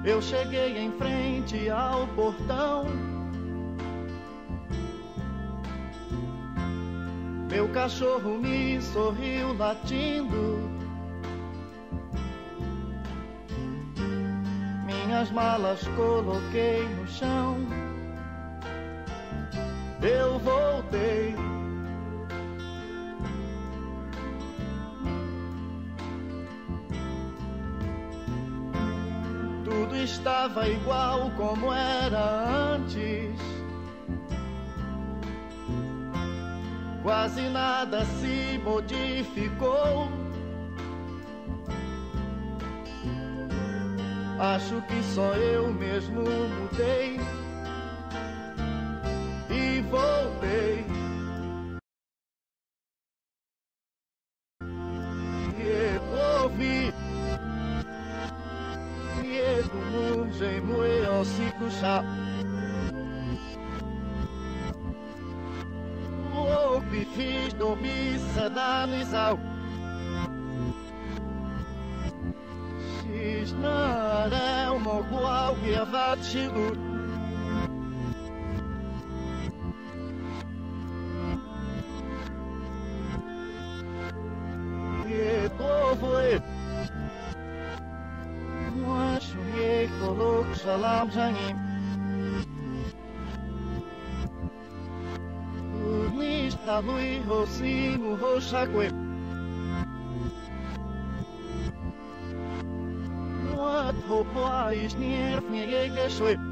Eu cheguei em frente ao portão. Meu cachorro me sorriu latindo. Minhas malas coloquei no chão. Eu voltei. Tudo estava igual como era antes. Quase nada se modificou. Acho que só eu mesmo mudei e voltei. E ouvi e do mundo em moer cico chá. Ouvi fiz dormir sadanizal. Nare uma guau e avatido. E foi. Acho que coloco salam jangim. Nista lui rosinho roxaque. What hope is near me,